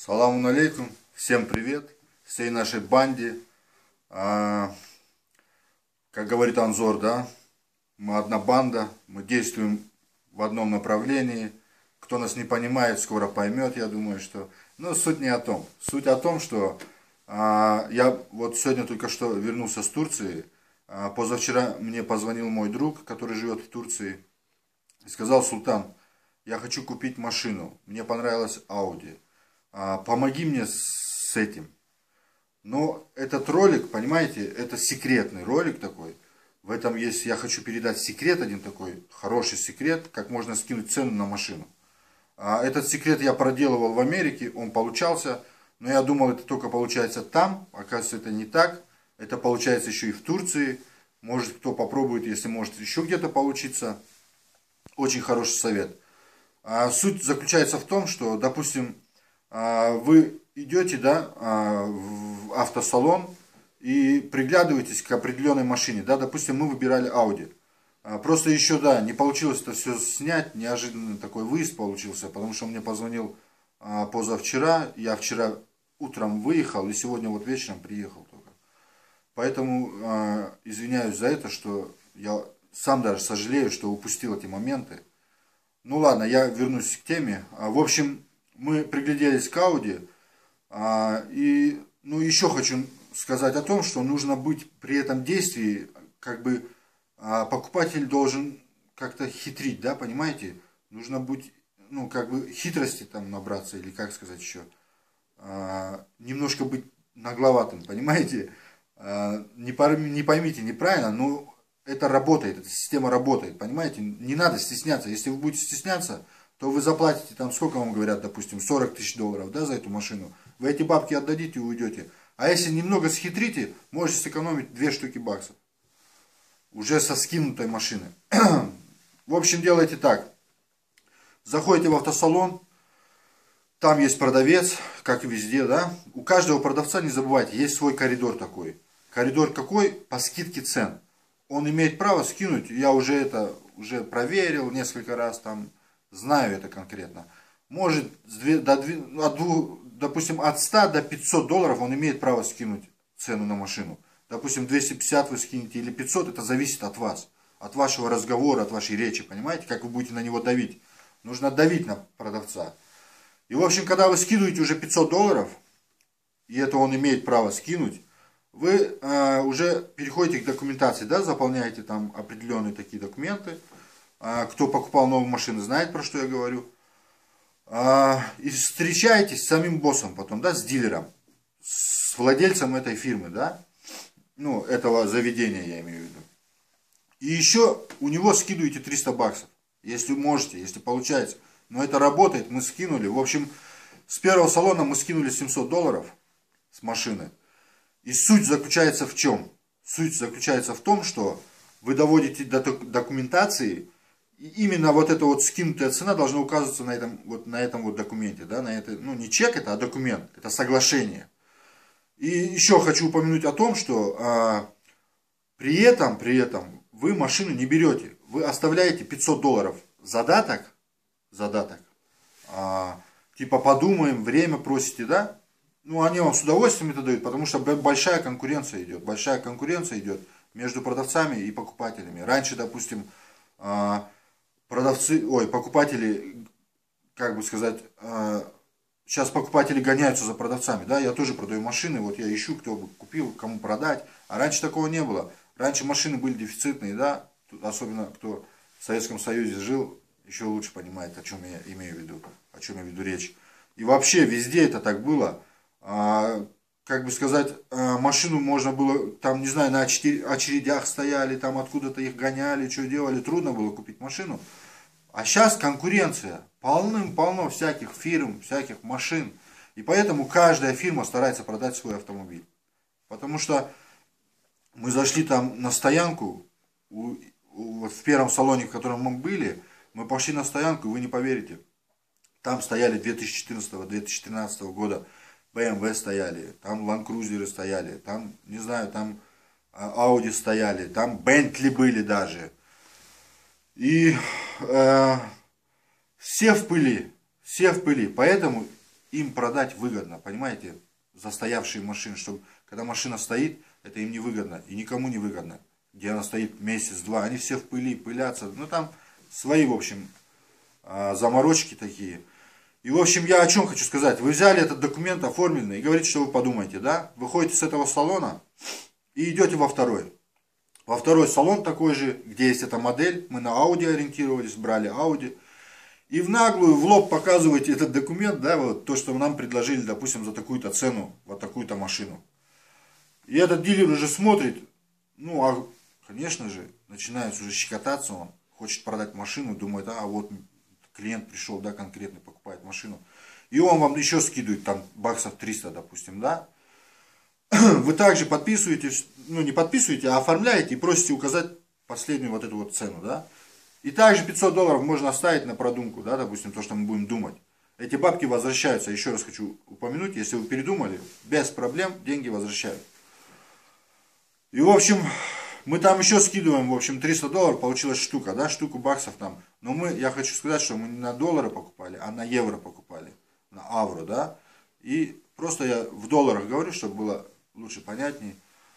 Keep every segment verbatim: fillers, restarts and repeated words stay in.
Саламу алейкум, всем привет, всей нашей банде. А, как говорит Анзор, да, мы одна банда, мы действуем в одном направлении. Кто нас не понимает, скоро поймет, я думаю, что... Но суть не о том. Суть о том, что а, я вот сегодня только что вернулся с Турции. А, позавчера мне позвонил мой друг, который живет в Турции, и сказал: Султан, я хочу купить машину, мне понравилась Audi. Помоги мне с этим. Но этот ролик, понимаете, это секретный ролик такой. В этом есть, я хочу передать секрет, один такой хороший секрет, как можно скинуть цену на машину. Этот секрет я проделывал в Америке, он получался, но я думал, это только получается там. Оказывается, это не так. Это получается еще и в Турции. Может, кто попробует, если может еще где-то получиться. Очень хороший совет. Суть заключается в том, что, допустим, вы идете, да, в автосалон и приглядываетесь к определенной машине. Да, допустим, мы выбирали Audi. Просто еще, да, не получилось это все снять. Неожиданный такой выезд получился, потому что он мне позвонил позавчера. Я вчера утром выехал и сегодня вот вечером приехал только. Поэтому извиняюсь за это, что я сам даже сожалею, что упустил эти моменты. Ну ладно, я вернусь к теме. В общем, мы пригляделись к Audi, а, и ну, еще хочу сказать о том, что нужно быть при этом действии, как бы а, покупатель должен как-то хитрить, да, понимаете? Нужно быть, ну, как бы хитрости там набраться, или как сказать еще, а, немножко быть нагловатым, понимаете? А, не, не поймите неправильно, но это работает, эта система работает, понимаете? Не надо стесняться, если вы будете стесняться, то вы заплатите там, сколько вам говорят, допустим, сорок тысяч долларов, да, за эту машину. Вы эти бабки отдадите и уйдете. А если немного схитрите, можете сэкономить две штуки баксов. Уже со скинутой машины. В общем, делайте так. Заходите в автосалон, там есть продавец, как и везде, да. У каждого продавца, не забывайте, есть свой коридор такой. Коридор какой? По скидке цен. Он имеет право скинуть, я уже это уже проверил несколько раз там. Знаю это конкретно. Может, до, от двух, допустим, от ста до пятисот долларов он имеет право скинуть цену на машину. Допустим, двести пятьдесят вы скинете или пятьсот, это зависит от вас. От вашего разговора, от вашей речи, понимаете, как вы будете на него давить. Нужно давить на продавца. И, в общем, когда вы скидываете уже пятьсот долларов, и это он имеет право скинуть, вы э, уже переходите к документации, да, заполняете там определенные такие документы. Кто покупал новую машину, знает, про что я говорю. И встречаетесь с самим боссом потом, да, с дилером, с владельцем этой фирмы, да, ну, этого заведения я имею в виду. И еще у него скидываете триста баксов, если можете, если получается. Но это работает, мы скинули. В общем, с первого салона мы скинули семьсот долларов с машины. И суть заключается в чем? Суть заключается в том, что вы доводите до документации. И именно вот эта вот скинутая цена должна указываться на этом вот, на этом вот документе. Да, на это, ну, не чек это, а документ. Это соглашение. И еще хочу упомянуть о том, что а, при этом, при этом вы машину не берете. Вы оставляете пятьсот долларов задаток. Задаток. А, типа подумаем, время просите, да? Ну, они вам с удовольствием это дают, потому что большая конкуренция идет. Большая конкуренция идет между продавцами и покупателями. Раньше, допустим... А, продавцы, ой, покупатели, как бы сказать, э, сейчас покупатели гоняются за продавцами, да, я тоже продаю машины, вот я ищу, кто бы купил, кому продать, а раньше такого не было, раньше машины были дефицитные, да, особенно кто в Советском Союзе жил, еще лучше понимает, о чем я имею в виду, о чем я веду речь, и вообще везде это так было, а, как бы сказать, машину можно было, там, не знаю, на очередях стояли, там откуда-то их гоняли, что делали, трудно было купить машину. А сейчас конкуренция, полным-полно всяких фирм, всяких машин. И поэтому каждая фирма старается продать свой автомобиль. Потому что мы зашли там на стоянку, у, у, в первом салоне, в котором мы были, мы пошли на стоянку, и вы не поверите. Там стояли две тысячи четырнадцатого — две тысячи тринадцатого года. бэ эм вэ стояли, там Land Cruiser стояли, там, не знаю, там Audi стояли, там Bentley были даже. И э, все в пыли, все в пыли. Поэтому им продать выгодно, понимаете, застоявшие машины, чтобы когда машина стоит, это им не выгодно и никому не выгодно, где она стоит месяц-два, они все в пыли, пылятся, ну там свои, в общем, заморочки такие. И, в общем, я о чем хочу сказать. Вы взяли этот документ оформленный и говорите, что вы подумаете, да? Выходите с этого салона и идете во второй. Во второй салон такой же, где есть эта модель. Мы на Audi ориентировались, брали Audi. И в наглую, в лоб показываете этот документ, да, вот то, что нам предложили, допустим, за такую-то цену, вот такую-то машину. И этот дилер уже смотрит, ну, а, конечно же, начинает уже щекотаться, он хочет продать машину, думает, а вот клиент пришел, да, конкретно покупает машину. И он вам еще скидывает там баксов триста, допустим, да. Вы также подписываете, ну не подписываете, а оформляете и просите указать последнюю вот эту вот цену, да. И также пятьсот долларов можно оставить на продумку, да, допустим, то, что мы будем думать. Эти бабки возвращаются, еще раз хочу упомянуть, если вы передумали, без проблем деньги возвращают. И в общем, мы там еще скидываем, в общем, триста долларов, получилась штука, да, штуку баксов там. Но мы, я хочу сказать, что мы не на доллары покупали, а на евро покупали, на авро, да. И просто я в долларах говорю, чтобы было лучше понятней.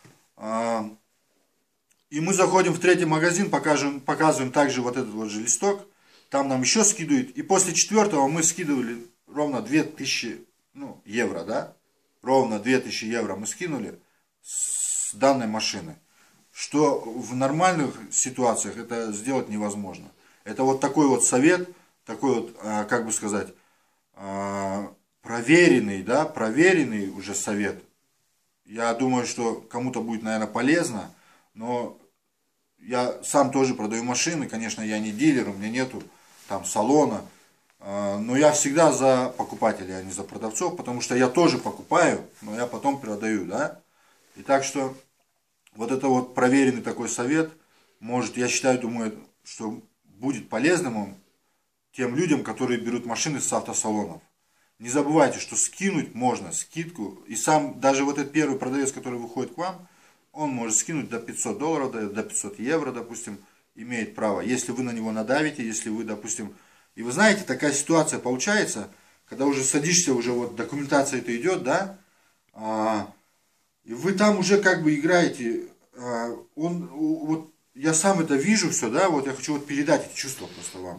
И мы заходим в третий магазин, покажем, показываем также вот этот вот же листок. Там нам еще скидывают. И после четвертого мы скидывали ровно две тысячи ну, евро, да. Ровно две тысячи евро мы скинули с данной машины. Что в нормальных ситуациях это сделать невозможно. Это вот такой вот совет, такой вот, как бы сказать, проверенный, да, проверенный уже совет. Я думаю, что кому-то будет, наверное, полезно, но я сам тоже продаю машины, конечно, я не дилер, у меня нету там салона, но я всегда за покупателей, а не за продавцов, потому что я тоже покупаю, но я потом продаю, да. И так что вот это вот проверенный такой совет, может, я считаю, думаю, что будет полезным он тем людям, которые берут машины с автосалонов. Не забывайте, что скинуть можно скидку, и сам, даже вот этот первый продавец, который выходит к вам, он может скинуть до пятисот долларов, до пятисот евро, допустим, имеет право, если вы на него надавите, если вы, допустим, и вы знаете, такая ситуация получается, когда уже садишься, уже вот документация это идет, да, а, и вы там уже как бы играете, а, он, вот я сам это вижу все, да, вот я хочу вот передать эти чувства просто вам.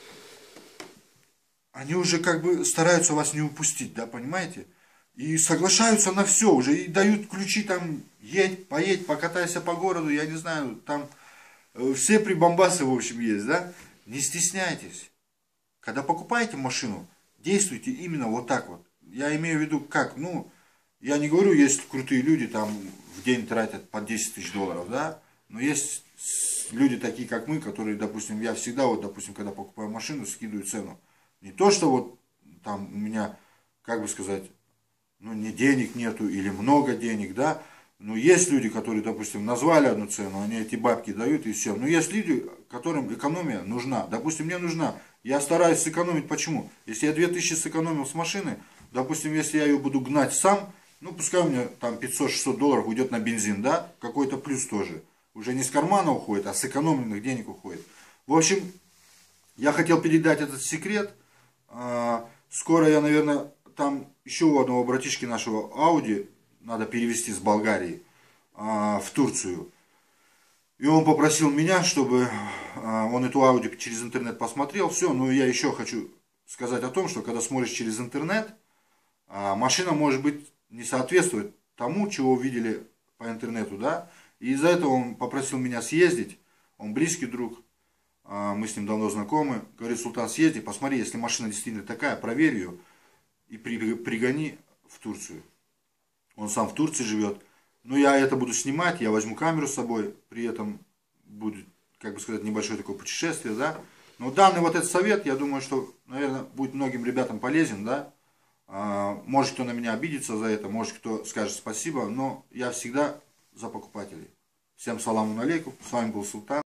Они уже как бы стараются вас не упустить, да, понимаете? И соглашаются на все уже, и дают ключи там, едь, поедь, покатайся по городу, я не знаю, там все прибамбасы, в общем, есть, да? Не стесняйтесь. Когда покупаете машину, действуйте именно вот так вот. Я имею в виду, как, ну, я не говорю, есть крутые люди, там, в день тратят по десять тысяч долларов, да? Но есть люди такие, как мы, которые, допустим, я всегда, вот, допустим, когда покупаю машину, скидываю цену. Не то, что вот там у меня, как бы сказать, ну, не денег нету или много денег, да. Но есть люди, которые, допустим, назвали одну цену, они эти бабки дают и все. Но есть люди, которым экономия нужна. Допустим, мне нужна. Я стараюсь сэкономить. Почему? Если я две тысячи сэкономил с машины, допустим, если я ее буду гнать сам, ну, пускай у меня там пятьсот-шестьсот долларов уйдет на бензин, да, какой-то плюс тоже. Уже не с кармана уходит, а с экономленных денег уходит. В общем, я хотел передать этот секрет. Скоро я, наверное, там еще у одного братишки нашего Audi надо перевести с Болгарии в Турцию. И он попросил меня, чтобы он эту Audi через интернет посмотрел. Все, но я еще хочу сказать о том, что когда смотришь через интернет, машина может быть не соответствует тому, чего увидели по интернету, да. И из-за этого он попросил меня съездить. Он близкий друг. Мы с ним давно знакомы. Говорит: Султан, съезди, посмотри, если машина действительно такая, проверь ее и пригони в Турцию. Он сам в Турции живет. Но я это буду снимать, я возьму камеру с собой. При этом будет, как бы сказать, небольшое такое путешествие, да. Но данный вот этот совет, я думаю, что, наверное, будет многим ребятам полезен, да. Может, кто на меня обидится за это, может, кто скажет спасибо, но я всегда за покупателей. Всем саламу алейкум, с вами был Султан.